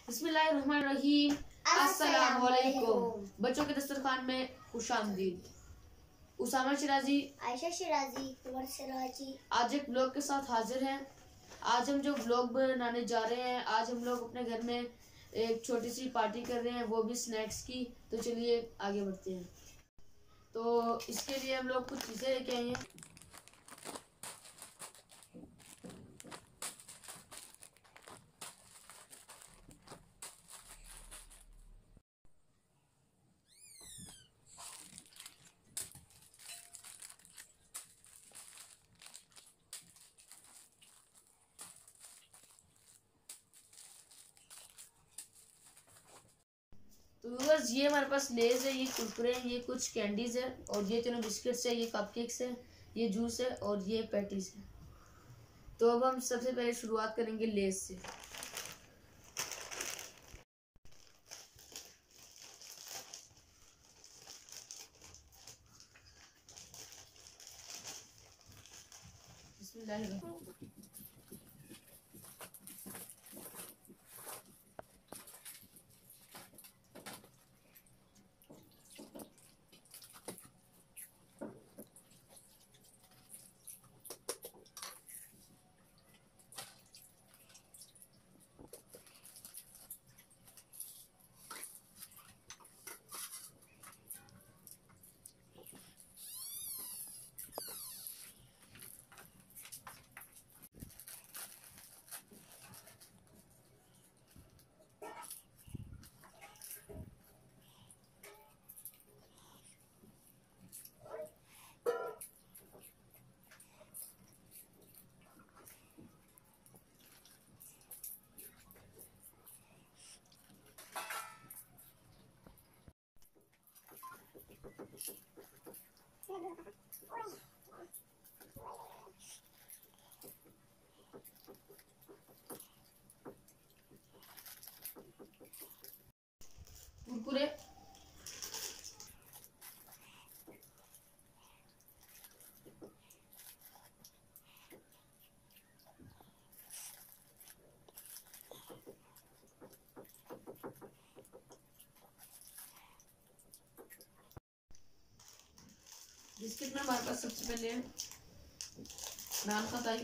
बिस्मिल्लाहिर्रहमानिर्रहीम। अस्सलाम वालेकुम। बच्चों के दस्तरखान में खुशामदीद। उसामा शिराजी, आयशा शिराजी, उमर शिराजी आज एक ब्लॉग के साथ हाजिर हैं। आज हम जो ब्लॉग बनाने जा रहे हैं, आज हम लोग अपने घर में एक छोटी सी पार्टी कर रहे हैं, वो भी स्नैक्स की। तो चलिए आगे बढ़ते हैं। तो इसके लिए हम लोग कुछ चीज़ें लेके आए हैं। तो व्यूअर्स, ये हमारे पास लेज है, ये कुरकुरे हैं, ये कुछ कैंडीज है, और ये तीनों बिस्किट्स है, ये कपकेक्स है, ये जूस है, और ये पैटीज है। तो अब हम सबसे पहले शुरुआत करेंगे लेज से। बिस्मिल्लाहिर्रहमानिर्रहीम। कुरकुरे, बिस्किट में हमारे पास सबसे पहले नान खटाई,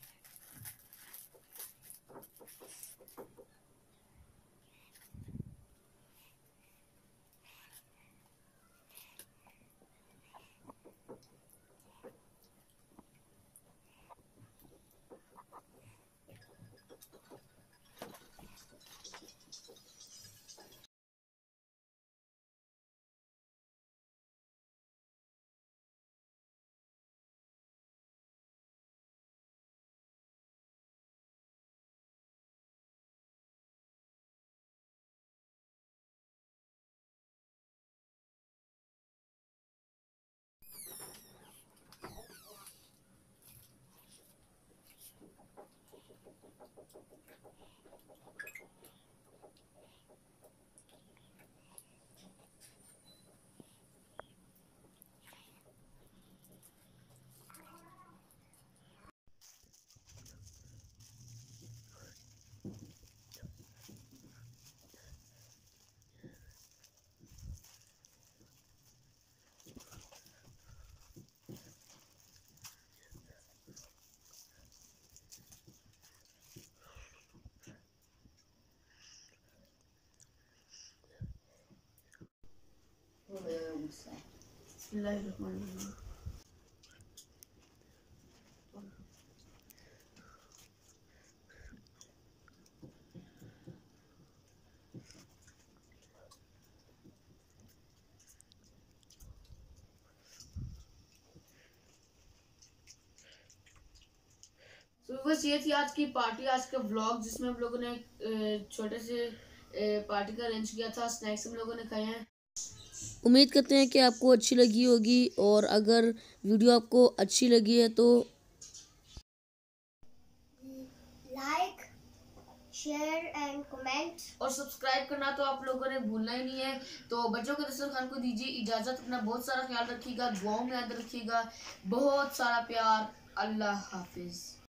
बिस्मिल्लाहिर्रहमानिर्रहीम। तो बस ये थी आज की पार्टी, आज का व्लॉग, जिसमें हम लोगों ने छोटे से पार्टी का अरेंज किया था। स्नैक्स हम लोगों ने खाए हैं। उम्मीद करते हैं कि आपको अच्छी लगी होगी, और अगर वीडियो आपको अच्छी लगी है तो लाइक, शेयर एंड कमेंट और सब्सक्राइब करना तो आप लोगों ने भूलना ही नहीं है। तो बच्चों के दस्तरखान को दीजिए इजाज़त। अपना बहुत सारा ख्याल रखिएगा, दुआओं में याद रखिएगा। बहुत सारा प्यार। अल्लाह हाफिज।